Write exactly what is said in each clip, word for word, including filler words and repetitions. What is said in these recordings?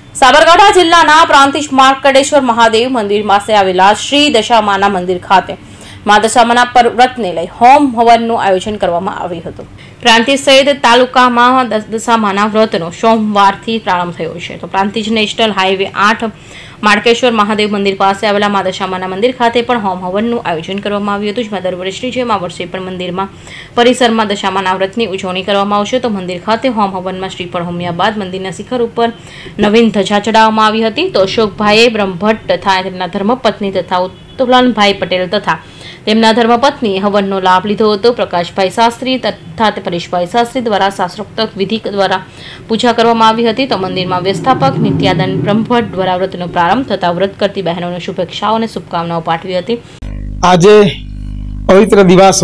સાબરકાંઠા જિલ્લાના પ્રાંતિજ માર્કંડેશ્વર મહાદેવ મંદિર પાસે આવેલા શ્રી દશામાના મંદિર ખાતે મા દશામાના વ્રતને લઈ હોમ હવનનું આયોજન કરવામાં આવ્યું હતું। પ્રાંતિજ સહિત તાલુકામાં દશામાના વ્રતનો સોમવારથી પ્રારંભ થયો છે। તો પ્રાંતિજ નેશનલ હાઈવે આઠ માર્કેશ્વર મહાદેવ મંદિર પાસે આવેલા મા દશામાના મંદિર ખાતે પણ હોમ હવનનું આયોજન કરવામાં આવ્યું હતું। જેમાં દર વર્ષની જેમ આ વર્ષે પણ મંદિરમાં પરિસરમાં દશામાના વ્રતની ઉજવણી કરવામાં આવશે। તો મંદિર ખાતે હોમ હવનમાં શ્રીફળ હોમ્યા બાદ મંદિરના શિખર ઉપર નવીન ધજા ચડાવવામાં આવી હતી। તો અશોકભાઈ બ્રહ્મભટ્ટ તથા તેમના ધર્મપત્ની તથા ઉત્તોલનભાઈ પટેલ તથા તેમના ધર્મપત્ની હવનનો લાભ લીધો હતો। પ્રકાશભાઈ શાસ્ત્રી તથા પરેશભાઈ શાસ્ત્રી દ્વારા શાસ્ત્રોક્ત વિધિ દ્વારા પૂજા કરવામાં આવી હતી। તો મંદિરમાં વ્યવસ્થાપક નિત્યાનંદ બ્રહ્મભટ્ટ દ્વારા વ્રતનો પ્રારંભ થતા વ્રત કરતી બહેનોને શુભેચ્છાઓ અને શુભકામનાઓ પાઠવી હતી। આજે પવિત્ર દિવસો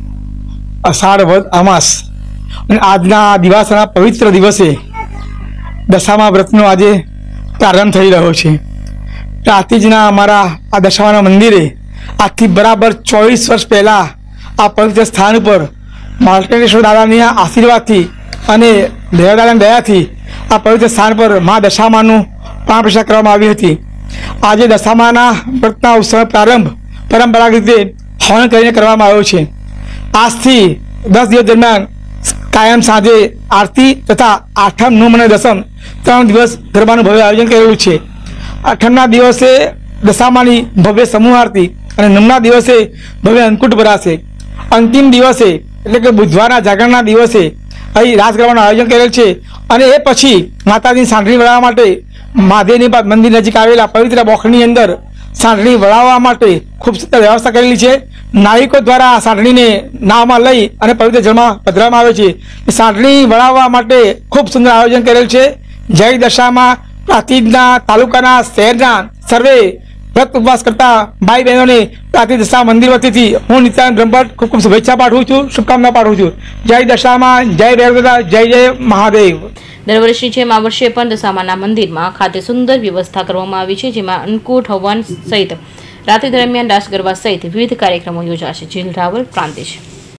અષાઢ વદ અમાસ અને આજના દિવસના પવિત્ર દિવસે દશામા વ્રતનો આજે પ્રારંભ થઈ રહ્યો છે। પ્રાંતિજના અમારા આ દશામાના મંદિરે આજથી બરાબર ચોવીસ વર્ષ પહેલા આ પવિત્ર સ્થાન ઉપર માર્કંડેશ્વર દાદાની આશીર્વાદથી અને દેવ દાદાની દયાથી આ પવિત્ર સ્થાન પર મા દશામાનું પ્રાણ પ્રતિષ્ઠા કરવામાં આવી હતી। આજે દશામાના વ્રતના ઉત્સવનો પ્રારંભ પરંપરાગત રીતે હવન કરીને કરવામાં આવ્યો છે। આજથી દસ દિવસ દરમિયાન કાયમ સાંજે આરતી તથા આઠમ નોમ અને દસમ ત્રણ દિવસ ગરબાનું ભવ્ય આયોજન કરેલું છે। આઠમના દિવસે દશામાની ભવ્ય સમૂહ આરતી અને નવમના દિવસે ભવ્ય અંકુટ ભરાશે। અંતિમ દિવસે એટલે કે બુધવારના જાગરણના દિવસે અહીં રાસ ગરબાનું આયોજન કરેલ છે અને એ પછી માતાજીની સાંઢણી વળાવવા માટે મહાદેવની મંદિર નજીક આવેલા પવિત્ર બોખની અંદર સાંઢણી વળાવવા માટે ખૂબ સુંદર વ્યવસ્થા કરેલી છે। નાવિકો દ્વારા સાંઢણીને નાવમાં લઈ અને પવિત્ર જળમાં પધરાવવામાં આવે છે। સાંઢણી વળાવવા માટે ખૂબ સુંદર આયોજન કરેલ છે। જય દશામાં પ્રાંતિજના તાલુકાના શહેરના સર્વે વ્રત ઉપવાસ કરતા ભાઈ બહેનોને પ્રાંતિજ દશા મંદિર વતીથી હું નિત્યાનંદ બ્રહ્મભટ્ટ ખૂબ ખૂબ શુભેચ્છા પાઠવું છું, શુભકામના પાઠવું છું। જય દશામાં, જય ભૈરવદાદા, જય જય મહાદેવ। દર વર્ષની જેમ આ વર્ષે પણ દશામાના મંદિરમાં ખાતે સુંદર વ્યવસ્થા કરવામાં આવી છે, જેમાં અન્નકૂટ હવન સહિત રાત્રિ દરમિયાન રાસ ગરબા સહિત વિવિધ કાર્યક્રમો યોજાશે। જીલ રાવલ, પ્રાંતિજ।